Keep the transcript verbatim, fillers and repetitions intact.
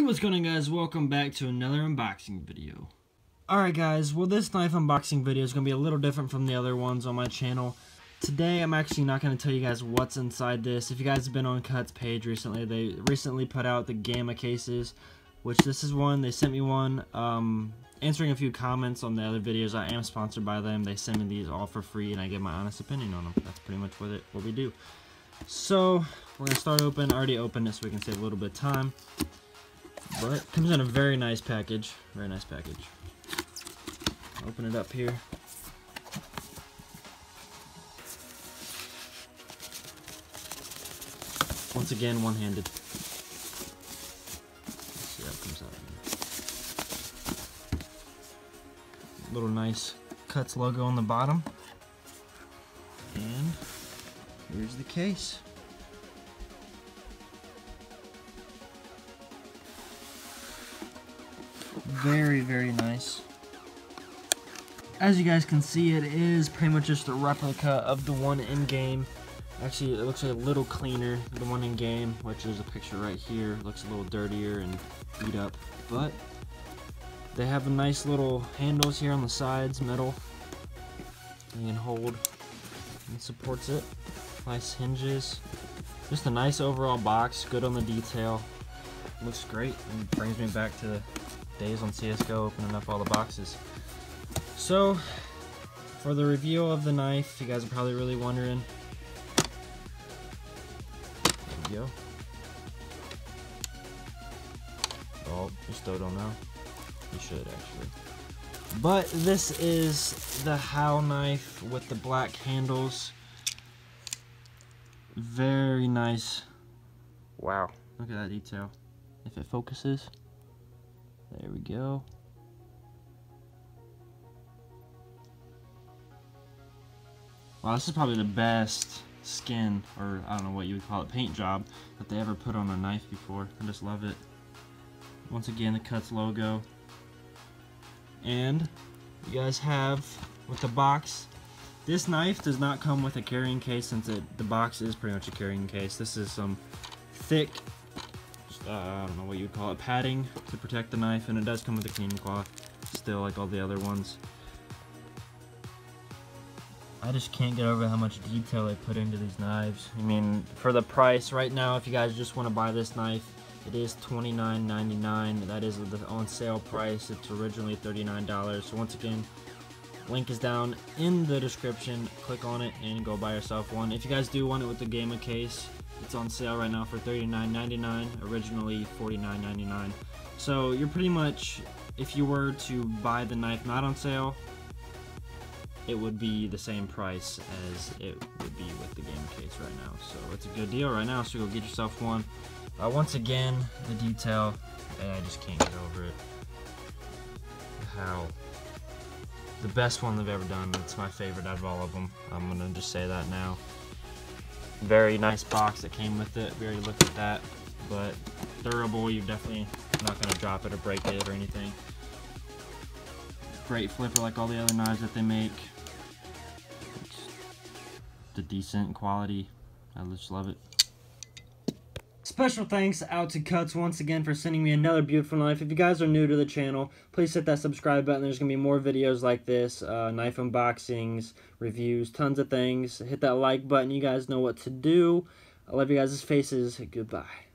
What's going on, guys? Welcome back to another unboxing video. Alright guys, well this knife unboxing video is going to be a little different from the other ones on my channel. Today I'm actually not going to tell you guys what's inside this. If you guys have been on Cut's page recently, they recently put out the Gamma cases, which this is one. They sent me one. Um, answering a few comments on the other videos, I am sponsored by them. They send me these all for free and I give my honest opinion on them. That's pretty much what, it, what we do. So, we're going to start open. I already opened it so we can save a little bit of time. But it comes in a very nice package. Very nice package. Open it up here. Once again, one-handed. Let's see how it comes out. Little nice Cuts logo on the bottom. And here's the case. Very, very nice. As you guys can see, it is pretty much just a replica of the one in-game. Actually, it looks like a little cleaner, the one in-game, which is a picture right here. It looks a little dirtier and beat up, but they have a nice little handles here on the sides, metal. You can hold, and it supports it. Nice hinges. Just a nice overall box, good on the detail. Looks great, and brings me back to the days on C S G O, opening up all the boxes. So, for the review of the knife, you guys are probably really wondering. There we go. Oh, you still don't know? You should, actually. But this is the How knife with the black handles. Very nice. Wow, look at that detail. If it focuses. There we go. Wow, this is probably the best skin, or I don't know what you would call it, paint job that they ever put on a knife before. I just love it. Once again, the Cuts logo. And you guys have, with the box, this knife does not come with a carrying case since it, the box is pretty much a carrying case. This is some thick, Uh, I don't know what you would call it, padding to protect the knife, and it does come with a cleaning cloth, still like all the other ones. I just can't get over how much detail they put into these knives. I mean, for the price right now, if you guys just want to buy this knife, it is twenty-nine ninety-nine. That is the on sale price. It's originally thirty-nine dollars. So once again, link is down in the description. Click on it and go buy yourself one. If you guys do want it with the Gamma case, it's on sale right now for thirty-nine ninety-nine, originally forty-nine ninety-nine. So you're pretty much, if you were to buy the knife not on sale, it would be the same price as it would be with the Gamma case right now. So it's a good deal right now, so go get yourself one. Uh, once again, the detail, I just can't get over it. How the best one they've ever done. It's my favorite out of all of them. I'm gonna just say that now. Very nice box that came with it. We already looked at that, but durable. You're definitely not going to drop it or break it or anything. Great flipper like all the other knives that they make. It's the decent quality. I just love it. Special thanks out to Cuts once again for sending me another beautiful knife. If you guys are new to the channel, please hit that subscribe button. There's going to be more videos like this, uh, knife unboxings, reviews, tons of things. Hit that like button. You guys know what to do. I love you guys' faces. Goodbye.